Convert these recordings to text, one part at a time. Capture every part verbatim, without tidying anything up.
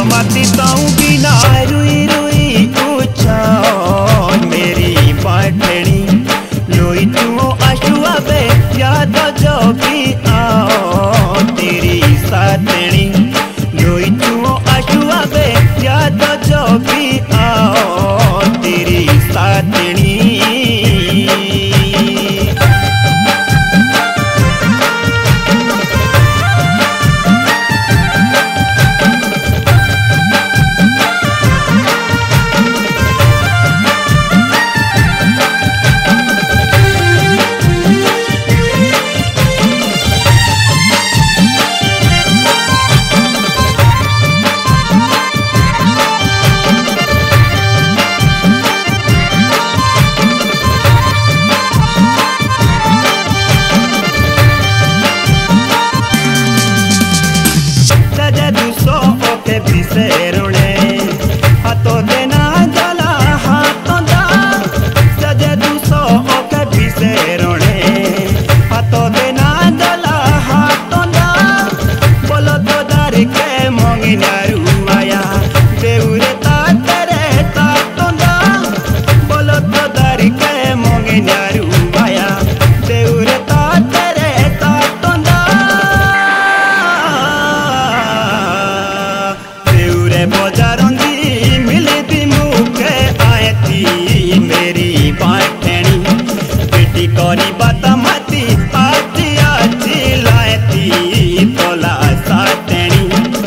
माती ताऊ बिना रुई रुई पूछा मेरी पाटनी लोई तू आशुआ बे याद जो भी आओ तेरी सातनी लोई तू आशुआ बे याद जो भी आओ तेरी सातनी। करी बाता माती आती आती लायती तोला सातनी।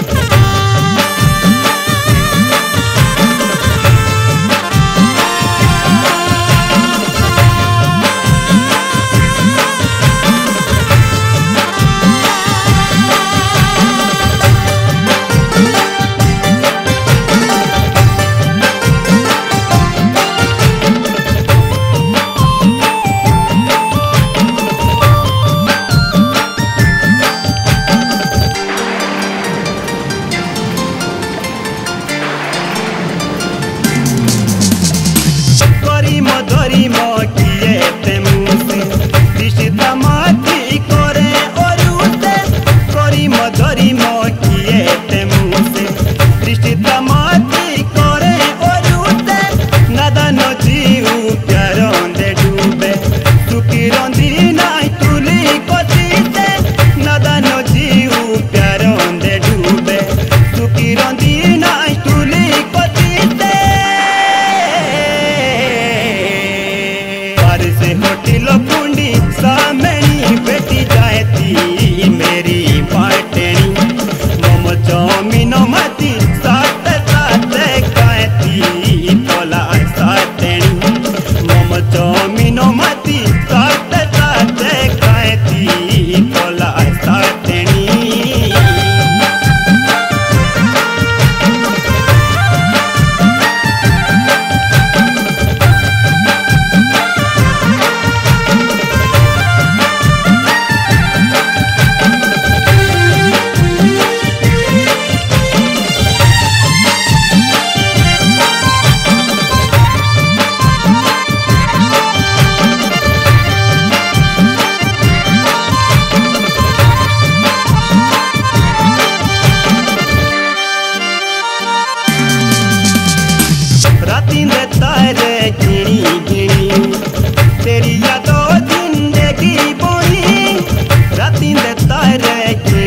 मधुरी मोकिए ते मुसे दिशता माती करे और उसे करी मधुरी मोकिए ते मुसे दिशता माती करे और उसे नदन जीव प्यारों दे डूबे सुखी रंदी नाई तुली कोती से नदन जीव प्यारों दे डूबे सुखी रंदी नाई तुली कोती से से होटिलो कुंडी सामनी बेटी जाती मेरी पाटनी मम जमीनो माती सात सात कहती तोला सातनी मम जमीनो माती सात सात कहती तोला सातनी। राती दे तारे गिनी गिनी तेरी यादों जिंदगी बोनी राती दे तारे